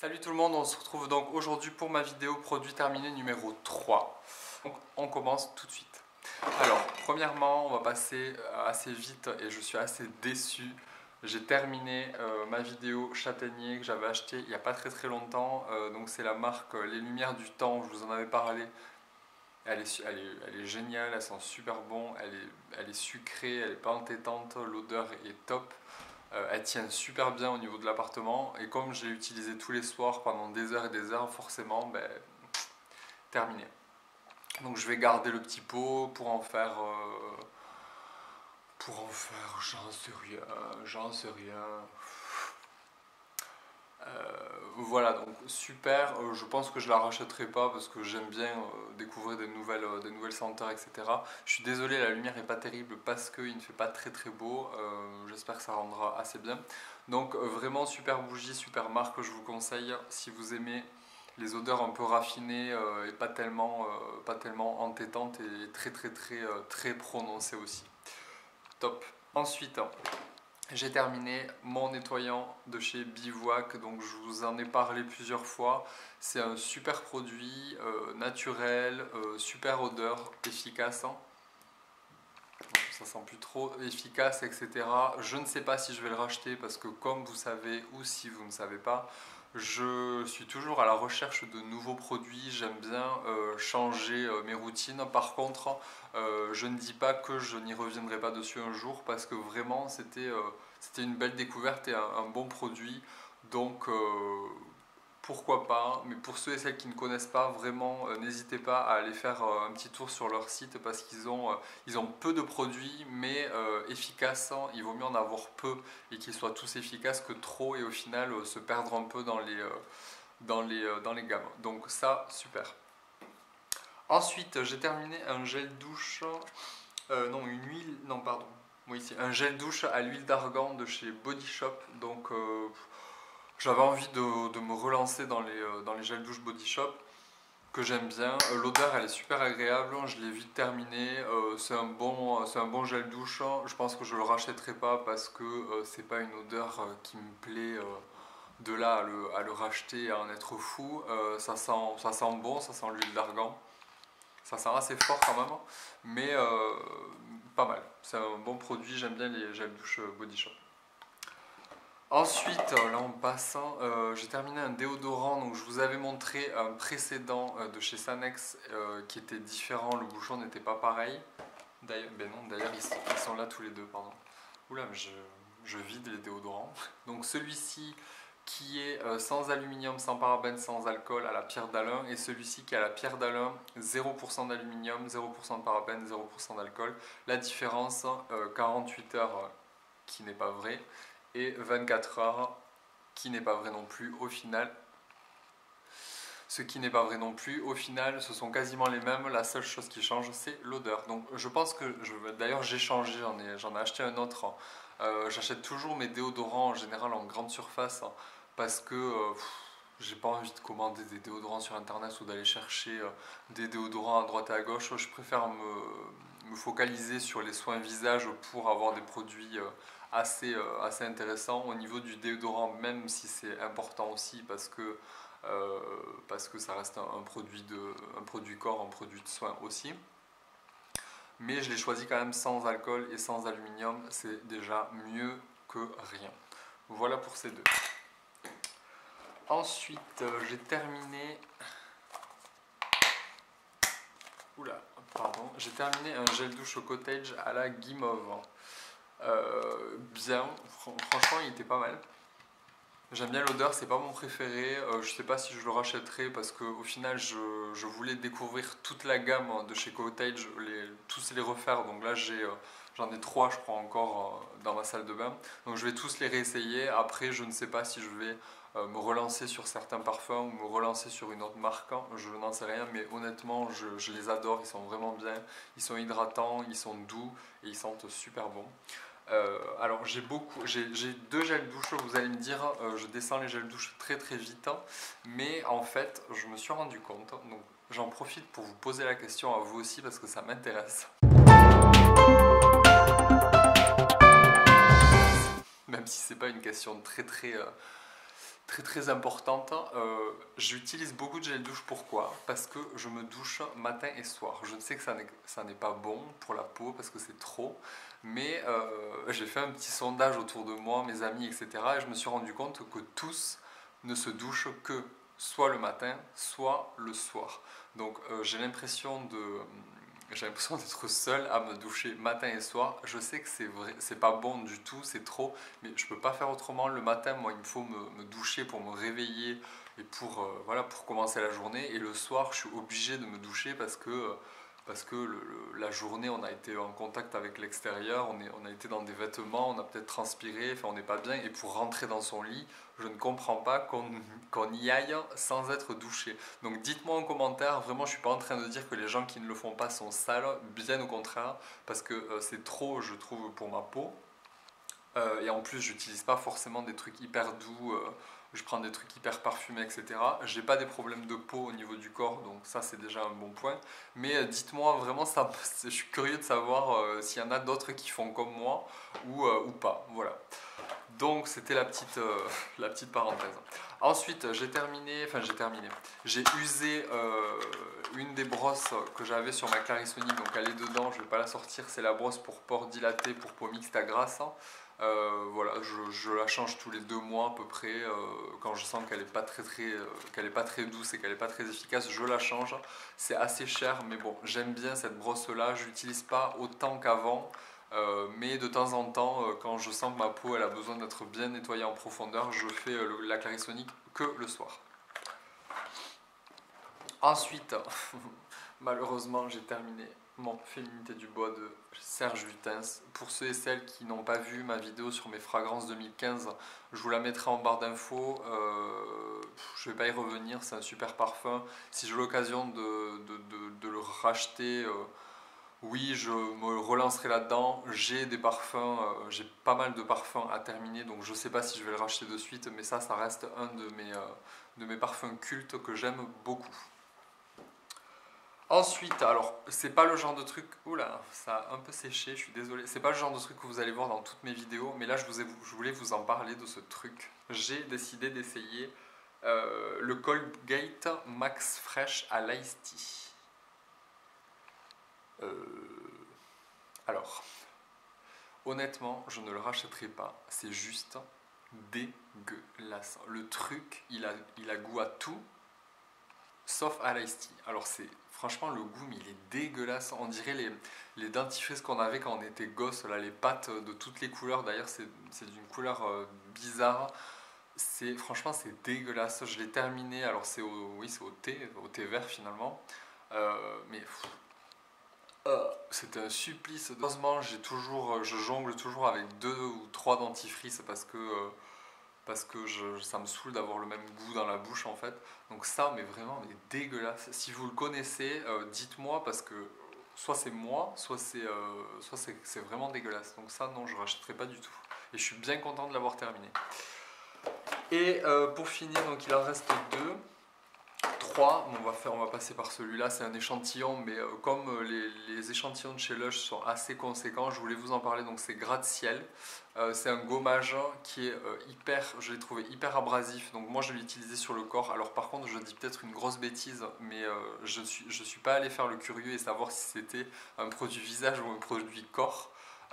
Salut tout le monde, on se retrouve donc aujourd'hui pour ma vidéo produit terminé numéro 3. Donc on commence tout de suite. Alors premièrement on va passer assez vite et je suis assez déçu. J'ai terminé ma vidéo châtaignier que j'avais acheté il n'y a pas très longtemps. Donc c'est la marque Les Lumières du Temps, je vous en avais parlé. Elle est géniale, elle sent super bon, elle est sucrée, elle n'est pas entêtante, l'odeur est top. Elle tient super bien au niveau de l'appartement et comme je l'ai utilisé tous les soirs pendant des heures et des heures, forcément, terminé. Donc je vais garder le petit pot pour en faire, j'en sais rien. Voilà, donc super. Je pense que je la rachèterai pas parce que j'aime bien découvrir des nouvelles senteurs, etc. Je suis désolé, la lumière n'est pas terrible parce qu'il ne fait pas très beau. J'espère que ça rendra assez bien. Donc vraiment super bougie, super marque, je vous conseille si vous aimez les odeurs un peu raffinées et pas tellement entêtantes et très prononcées aussi. Top. Ensuite, j'ai terminé mon nettoyant de chez Bivouac, donc je vous en ai parlé plusieurs fois. C'est un super produit, naturel, super odeur, efficace. Ça sent plus trop efficace, etc. Je ne sais pas si je vais le racheter parce que comme vous savez ou si vous ne savez pas, je suis toujours à la recherche de nouveaux produits. J'aime bien changer mes routines. Par contre, je ne dis pas que je n'y reviendrai pas dessus un jour parce que vraiment c'était une belle découverte et un bon produit. Donc pourquoi pas, mais pour ceux et celles qui ne connaissent pas, vraiment n'hésitez pas à aller faire un petit tour sur leur site parce qu'ils ont peu de produits mais efficaces. Il vaut mieux en avoir peu et qu'ils soient tous efficaces que trop et au final se perdre un peu dans les gammes. Donc ça, super. Ensuite, j'ai terminé un gel douche, un gel douche à l'huile d'argan de chez Body Shop. Donc j'avais envie de me relancer dans les gels douche Body Shop que j'aime bien. L'odeur elle est super agréable, je l'ai vite terminé. C'est un bon gel douche. Je pense que je ne le rachèterai pas parce que c'est pas une odeur qui me plaît. De là à le racheter et à en être fou. Ça sent bon, ça sent l'huile d'argan. Ça sent assez fort quand même, mais pas mal. C'est un bon produit, j'aime bien les gels douche Body Shop. Ensuite, là en passant, j'ai terminé un déodorant. Donc je vous avais montré un précédent de chez Sanex qui était différent, le bouchon n'était pas pareil. D'ailleurs, ils sont là tous les deux, pardon. Oula, mais je vide les déodorants. Donc celui-ci qui est sans aluminium, sans parabènes, sans alcool à la pierre d'Alain, et celui-ci qui a la pierre d'Alain, 0% d'aluminium, 0% de parabènes, 0% d'alcool. La différence, 48 heures qui n'est pas vrai, et 24 heures qui n'est pas vrai non plus au final. Ce qui n'est pas vrai non plus, au final ce sont quasiment les mêmes, la seule chose qui change c'est l'odeur. Donc je pense que, d'ailleurs j'ai changé, j'en ai acheté un autre. J'achète toujours mes déodorants en général en grande surface parce que j'ai pas envie de commander des déodorants sur internet ou d'aller chercher des déodorants à droite et à gauche. Je préfère me focaliser sur les soins visage pour avoir des produits assez intéressants au niveau du déodorant, même si c'est important aussi parce que ça reste un produit corps, un produit de soin aussi. Mais je l'ai choisi quand même sans alcool et sans aluminium, c'est déjà mieux que rien. Voilà pour ces deux. Ensuite, j'ai terminé... J'ai terminé un gel douche au cottage à la guimauve. Bien, franchement il était pas mal. J'aime bien l'odeur, c'est pas mon préféré. Je sais pas si je le rachèterai parce qu'au final je voulais découvrir toute la gamme de chez Cottage, tous les refaire. Donc là j'en ai 3 je crois encore dans ma salle de bain. Donc je vais tous les réessayer. Après je ne sais pas si je vais me relancer sur certains parfums ou me relancer sur une autre marque. Je n'en sais rien, mais honnêtement je les adore, ils sont vraiment bien. Ils sont hydratants, ils sont doux et ils sentent super bon. Alors j'ai 2 gels douche, vous allez me dire je descends les gels douche très vite, mais en fait je me suis rendu compte, donc j'en profite pour vous poser la question à vous aussi parce que ça m'intéresse. Même si c'est pas une question très très très importante, j'utilise beaucoup de gel douche. Pourquoi? Parce que je me douche matin et soir. Je sais que ça n'est pas bon pour la peau parce que c'est trop, mais j'ai fait un petit sondage autour de moi, mes amis, etc. Et je me suis rendu compte que tous ne se douchent que soit le matin, soit le soir. Donc j'ai l'impression d'être seul à me doucher matin et soir. Je sais que c'est vrai, c'est pas bon du tout, c'est trop, mais je peux pas faire autrement. Le matin, moi, il me faut me doucher pour me réveiller et pour, voilà, pour commencer la journée. Et le soir, je suis obligé de me doucher parce que la journée, on a été en contact avec l'extérieur, on a été dans des vêtements, on a peut-être transpiré, enfin, on n'est pas bien. Et pour rentrer dans son lit, je ne comprends pas qu'on y aille sans être douché. Donc dites-moi en commentaire, vraiment je ne suis pas en train de dire que les gens qui ne le font pas sont sales, bien au contraire, parce que c'est trop je trouve pour ma peau. Et en plus j'utilise pas forcément des trucs hyper doux, je prends des trucs hyper parfumés, etc. J'ai pas des problèmes de peau au niveau du corps, donc ça c'est déjà un bon point. Mais dites-moi vraiment, ça, je suis curieux de savoir s'il y en a d'autres qui font comme moi ou pas. Voilà. Donc c'était la petite parenthèse. Ensuite j'ai usé une des brosses que j'avais sur ma Clarisonic, donc elle est dedans, je ne vais pas la sortir, c'est la brosse pour pores dilatés pour peau mixte à grasse. Voilà, je la change tous les 2 mois à peu près, quand je sens qu'elle n'est pas très douce et qu'elle n'est pas très efficace, je la change. C'est assez cher, mais bon, j'aime bien cette brosse là, je l'utilise pas autant qu'avant. Mais de temps en temps, quand je sens que ma peau elle a besoin d'être bien nettoyée en profondeur, je fais la Clarisonic que le soir. Ensuite, malheureusement, j'ai terminé mon Féminité du bois de Serge Lutens. Pour ceux et celles qui n'ont pas vu ma vidéo sur mes fragrances 2015, je vous la mettrai en barre d'infos. Je ne vais pas y revenir, c'est un super parfum. Si j'ai l'occasion de le racheter, oui, je me relancerai là-dedans. J'ai des parfums, j'ai pas mal de parfums à terminer, donc je ne sais pas si je vais le racheter de suite, mais ça reste un de mes parfums cultes que j'aime beaucoup. Ensuite, alors, c'est pas le genre de truc. Oula, ça a un peu séché, je suis désolé. C'est pas le genre de truc que vous allez voir dans toutes mes vidéos, mais là, je voulais vous en parler de ce truc. J'ai décidé d'essayer le Colgate Max Fresh à l'Ice Tea. Alors, honnêtement, je ne le rachèterai pas. C'est juste dégueulasse. Le truc, il a goût à tout, sauf à l'Ice Tea. Alors, franchement, le goût, mais il est dégueulasse. On dirait les dentifrices qu'on avait quand on était gosse, là, les pâtes de toutes les couleurs. D'ailleurs, c'est d'une couleur bizarre. Franchement, c'est dégueulasse. Je l'ai terminé. Alors, c'est au thé vert finalement. Mais c'était un supplice. Heureusement, je jongle toujours avec 2 ou 3 dentifrices parce que ça me saoule d'avoir le même goût dans la bouche en fait. Donc ça, mais vraiment, mais dégueulasse. Si vous le connaissez, dites-moi parce que soit c'est moi, soit c'est vraiment dégueulasse. Donc ça, non, je ne rachèterai pas du tout. Et je suis bien content de l'avoir terminé. Et pour finir, donc il en reste 2. 3, on va passer par celui-là, c'est un échantillon, mais comme les échantillons de chez Lush sont assez conséquents, je voulais vous en parler, donc c'est Gratte-Ciel. C'est un gommage qui est je l'ai trouvé hyper abrasif, donc moi je l'ai utilisé sur le corps. Alors par contre, je dis peut-être une grosse bêtise, mais je suis pas allé faire le curieux et savoir si c'était un produit visage ou un produit corps.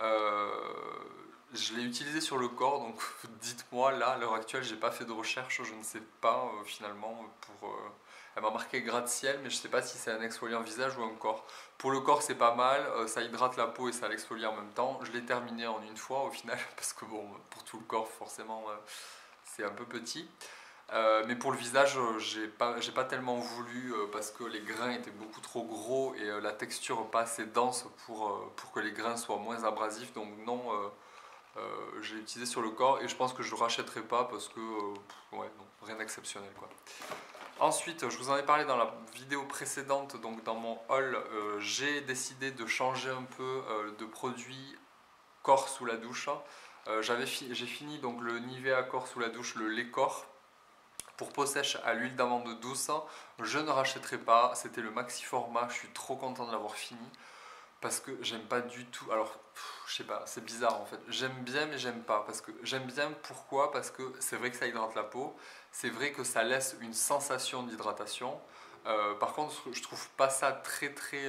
Je l'ai utilisé sur le corps, donc dites-moi, là, à l'heure actuelle, j'ai pas fait de recherche, je ne sais pas finalement elle m'a marqué gratte-ciel, mais je ne sais pas si c'est un exfoliant visage ou un corps. Pour le corps, c'est pas mal, ça hydrate la peau et ça l'exfolie en même temps. Je l'ai terminé en une fois au final, parce que bon, pour tout le corps, forcément, c'est un peu petit. Mais pour le visage, j'ai pas tellement voulu parce que les grains étaient beaucoup trop gros et la texture pas assez dense pour que les grains soient moins abrasifs. Donc non, j'ai utilisé sur le corps et je pense que je ne le rachèterai pas parce que ouais, non, rien d'exceptionnel quoi. Ensuite, je vous en ai parlé dans la vidéo précédente, donc dans mon haul, j'ai décidé de changer un peu de produit corps sous la douche. J'ai fini donc le Nivea corps sous la douche, le lait corps pour peau sèche à l'huile d'amande douce. Je ne rachèterai pas, c'était le maxi format, je suis trop content de l'avoir fini. parce que j'aime pas du tout. Alors, je sais pas, c'est bizarre en fait. J'aime bien, mais j'aime pas. Parce que j'aime bien, pourquoi? Parce que c'est vrai que ça hydrate la peau, c'est vrai que ça laisse une sensation d'hydratation. Par contre, je trouve pas ça très.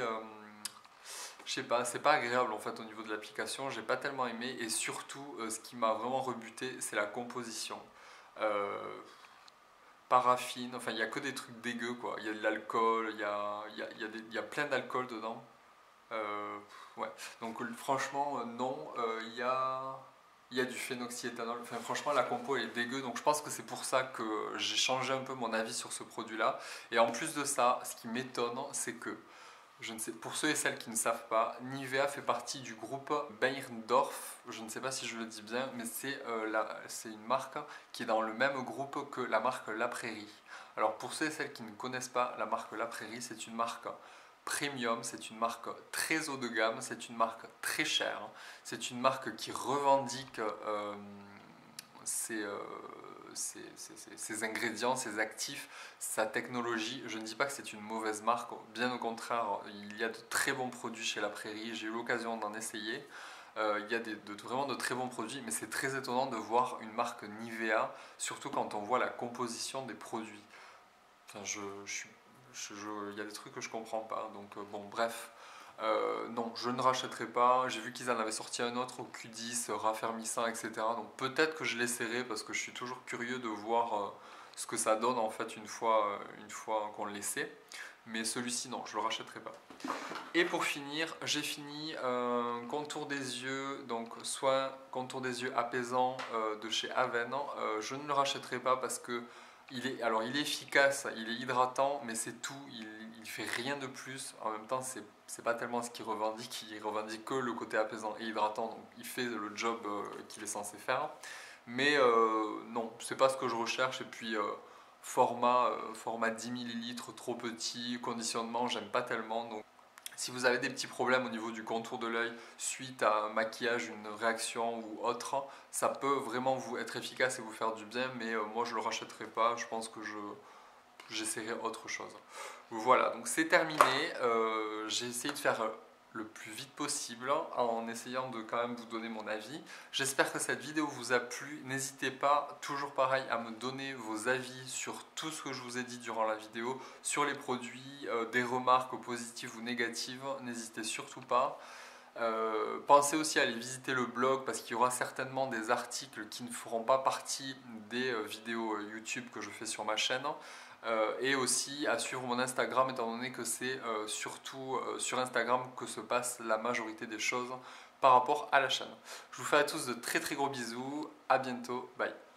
Je sais pas, c'est pas agréable en fait au niveau de l'application, j'ai pas tellement aimé et surtout ce qui m'a vraiment rebuté c'est la composition. Euh, Paraffine, enfin il y a que des trucs dégueux quoi, il y a de l'alcool, il y a plein d'alcool dedans. Euh, ouais, donc franchement non, il y a du phénoxyéthanol, enfin franchement la compo elle est dégueu donc je pense que c'est pour ça que j'ai changé un peu mon avis sur ce produit là et en plus de ça, ce qui m'étonne c'est que je ne sais, pour ceux et celles qui ne savent pas, Nivea fait partie du groupe Beiersdorf. Je ne sais pas si je le dis bien, mais c'est une marque qui est dans le même groupe que la marque La Prairie. Alors pour ceux et celles qui ne connaissent pas la marque La Prairie, c'est une marque premium, c'est une marque très haut de gamme, c'est une marque très chère, c'est une marque qui revendique ses, euh, ses ingrédients, ses actifs, sa technologie. Je ne dis pas que c'est une mauvaise marque, bien au contraire, il y a de très bons produits chez La Prairie, j'ai eu l'occasion d'en essayer. Il y a vraiment de très bons produits, mais c'est très étonnant de voir une marque Nivea, surtout quand on voit la composition des produits. Enfin, il y a des trucs que je comprends pas, donc bon, bref. Non, je ne rachèterai pas. J'ai vu qu'ils en avaient sorti un autre au Q10, raffermissant, etc. Donc peut-être que je l'essaierai parce que je suis toujours curieux de voir ce que ça donne en fait une fois qu'on l'essaie. Mais celui-ci, non, je ne le rachèterai pas. Et pour finir, j'ai fini un contour des yeux, donc soit contour des yeux apaisant de chez Aven. Je ne le rachèterai pas parce que il est efficace, il est hydratant, mais c'est tout. Il fait rien de plus. En même temps, c'est pas tellement ce qu'il revendique. Il revendique que le côté apaisant et hydratant, donc il fait le job qu'il est censé faire. Mais non, c'est pas ce que je recherche. Et puis format 10 millilitres, trop petit, conditionnement, j'aime pas tellement. Donc si vous avez des petits problèmes au niveau du contour de l'œil suite à un maquillage, une réaction ou autre, ça peut vraiment vous être efficace et vous faire du bien, mais moi je ne le rachèterai pas, je pense que j'essaierai autre chose. Voilà, donc c'est terminé. J'ai essayé de faire le plus vite possible en essayant de quand même vous donner mon avis. J'espère que cette vidéo vous a plu. N'hésitez pas, toujours pareil, à me donner vos avis sur tout ce que je vous ai dit durant la vidéo, sur les produits, des remarques positives ou négatives. N'hésitez surtout pas. Pensez aussi à aller visiter le blog parce qu'il y aura certainement des articles qui ne feront pas partie des vidéos YouTube que je fais sur ma chaîne. Et aussi à suivre mon Instagram étant donné que c'est surtout sur Instagram que se passe la majorité des choses par rapport à la chaîne. Je vous fais à tous de très très gros bisous, à bientôt, bye.